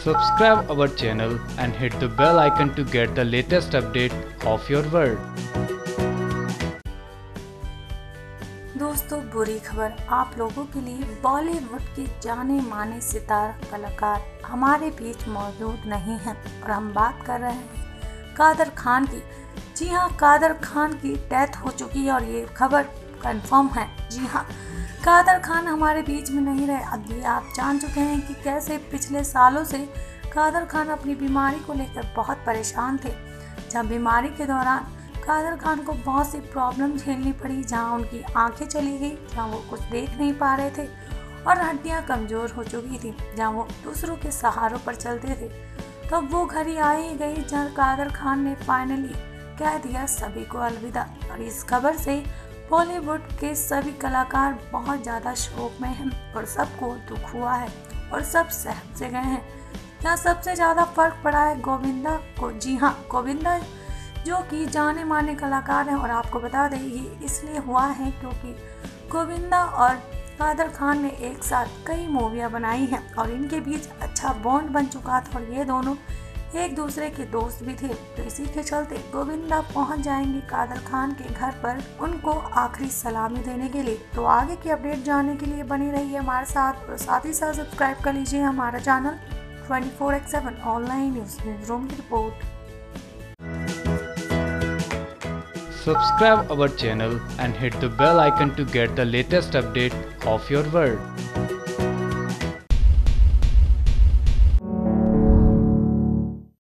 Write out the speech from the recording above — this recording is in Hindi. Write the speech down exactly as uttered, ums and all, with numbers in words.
Subscribe our channel and hit the bell icon to get the latest update of your world. दोस्तों, बुरी खबर आप लोगों के लिए। बॉलीवुड के जाने माने सितारा कलाकार हमारे बीच मौजूद नहीं हैं और हम बात कर रहे हैं कादर खान की। जी हां, कादर खान की डेथ हो चुकी है और ये खबर कंफर्म है। जी हां, कादर खान हमारे बीच में नहीं रहे। अब ये आप जान चुके हैं कि कैसे पिछले सालों से कादर खान अपनी बीमारी को लेकर बहुत परेशान थे। जब बीमारी के दौरान कादर खान को बहुत सी प्रॉब्लम झेलनी पड़ी, जहां उनकी आंखें चली गई, जहां वो कुछ देख नहीं पा रहे थे और हड्डियां कमज़ोर हो चुकी थी, जहां वो दूसरों के सहारों पर चलते थे। तब तो वो घड़ी आ ही गई जहां कादर खान ने फाइनली कह दिया सभी को अलविदा। और इस खबर से बॉलीवुड के सभी कलाकार बहुत ज़्यादा शोक में हैं और सबको दुख हुआ है और सब सहम से गए हैं। यहाँ सबसे ज़्यादा फर्क पड़ा है गोविंदा को। जी हाँ, गोविंदा जो कि जाने माने कलाकार हैं और आपको बता दें ये इसलिए हुआ है क्योंकि गोविंदा और कादर खान ने एक साथ कई मूवियाँ बनाई हैं और इनके बीच अच्छा बॉन्ड बन चुका था और ये दोनों एक दूसरे के दोस्त भी थे। तो इसी के चलते गोविंदा पहुंच जाएंगे कादर खान के घर पर उनको आखिरी सलामी देने के लिए। तो आगे की अपडेट जानने के लिए बनी रहिए हमारे साथ और साथ ही साथ सब्सक्राइब कर लीजिए हमारा channel twenty four x seven online news news room की report. Subscribe our channel and hit the bell icon to get the latest update of your world.